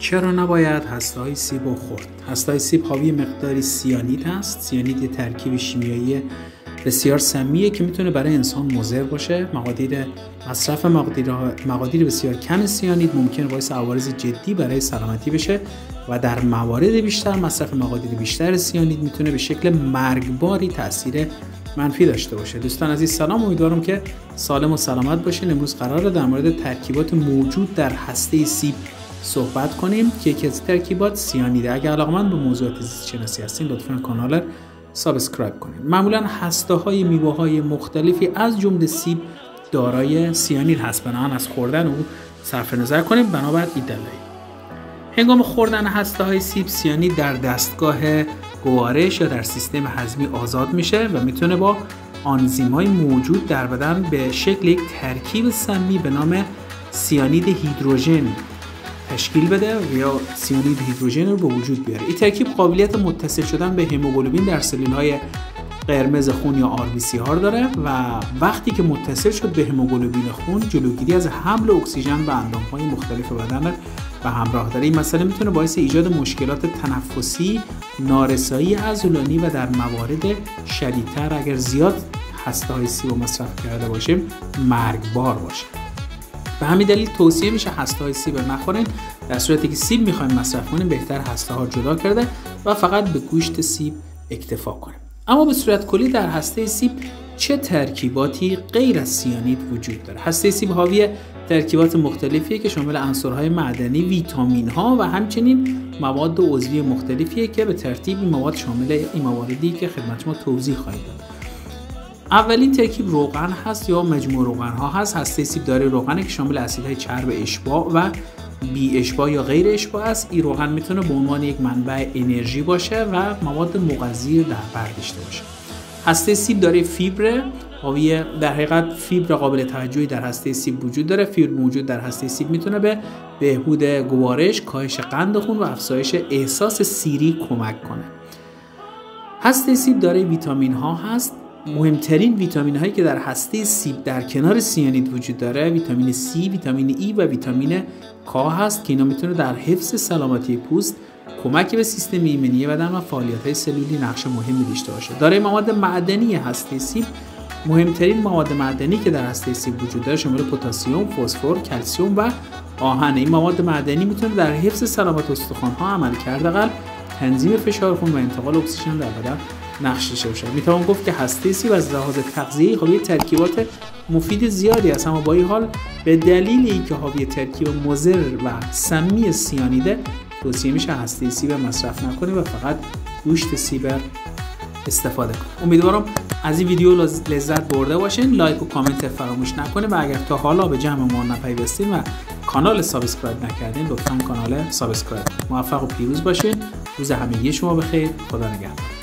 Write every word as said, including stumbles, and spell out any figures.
چرا نباید هسته‌های سیب رو خورد؟ هسته‌های سیب حاوی مقداری سیانید هست. سیانید یه ترکیب شیمیایی بسیار سمیه که میتونه برای انسان مضر باشه. مقادیر مصرف مقادیر مقادیر بسیار کم سیانید ممکنه باعث عوارض جدی برای سلامتی بشه و در موارد بیشتر مصرف مقادیر بیشتر سیانید میتونه به شکل مرگباری تاثیر منفی داشته باشه. دوستان عزیز سلام، امیدوارم که سالم و سلامت باشین. امروز قراره در مورد ترکیبات موجود در هسته سیب صحبت کنیم که یکی از ترکیبات سیانیده. اگر علاقه‌مند به موضوعات زیست شناسی هستین لطفاً کانال سابسکرایب کنید. معمولاً هسته‌های میوه‌های مختلفی از جمله سیب دارای سیانید هست، بنابراین از خوردن او صرف نظر کنیم بنابر این دلایل. هنگام خوردن هسته‌های سیب سیانید در دستگاه گوارش یا در سیستم هضمی آزاد میشه و میتونه با آنزیم‌های موجود در بدن به شکل یک ترکیب سمی به نام سیانید هیدروژن تشکیل بده و یا سیانید هیدروژن رو به وجود بیاره. این ترکیب قابلیت متصل شدن به هموگلوبین در سلول‌های قرمز خون یا آر بی سی ها داره و وقتی که متصل شد به هموگلوبین خون جلوگیری از حمل اکسیژن به اندام‌های مختلف بدن و همراه داره. این مسئله میتونه باعث ایجاد مشکلات تنفسی، نارسایی عضلانی و در موارد شدیدتر اگر زیاد هسته‌های سیب رو مصرف کرده باشیم مرگبار باشه. به همین دلیل توصیه میشه هسته‌های سیب رو نخورین. در صورتی که سیب میخوایم مصرف کنیم بهتر هسته‌ها رو جدا کرده و فقط به گوشت سیب اکتفا کنیم. اما به صورت کلی در هسته سیب چه ترکیباتی غیر از سیانید وجود داره؟ هسته سیب حاوی ترکیبات مختلفیه که شامل عناصرهای معدنی، ویتامین‌ها و همچنین مواد عضوی مختلفیه که به ترتیب این مواد شامل این مواردی که خدمت ما توضیح خواهیم داد. اولین ترکیب روغن هست یا مجموع روغن ها هست. هسته سیب داره روغنه که شامل اسیدهای چرب اشباع و بی اشباع یا غیر اشباع است. این روغن میتونه به عنوان یک منبع انرژی باشه و مواد مغذی در بر داشته باشه. هسته سیب داره فیبر حاوی در حقیقت فیبر قابل توجهی در هسته سیب وجود داره. فیبر موجود در هسته سیب میتونه به بهبود گوارش، کاهش قند خون و افزایش احساس سیری کمک کنه. هسته سیب داره ویتامین ها هست. مهمترین ویتامین هایی که در هسته سیب در کنار سیانید وجود داره ویتامین C، ویتامین E و ویتامین K هست که اینا میتونه در حفظ سلامتی پوست، کمک به سیستم ایمنی بدن و فعالیت‌های سلولی نقش مهمی داشته باشه. دارای مواد معدنی هسته سیب. مهمترین مواد معدنی که در هسته سیب وجود داره شامل پتاسیم، فسفر، کلسیم و آهن. این مواد معدنی میتونه در حفظ سلامت استخوان‌ها، عملکرد قلب، تنظیم فشار خون و انتقال اکسیژن در بدن نقش داشته باشه. میتوان گفت که هسته سیب از لحاظ تغذیه‌ای حاوی ترکیبات مفید زیادی است، اما با این حال به دلیل اینکه حاوی ترکیب مضر و سمی سیانیده توصیه میشه هسته سیب مصرف نکنید و فقط گوشت سیب استفاده کنید. امیدوارم از این ویدیو لذت برده باشین. لایک و کامنت فراموش نکنید و اگر تا حالا به جمع ما نپیوستین و کانال سابسکرایب نکردین لطفاً کانال سابسکرایب. موفق و پیروز باشین. روز همگی شما بخیر. خدا نگهدار.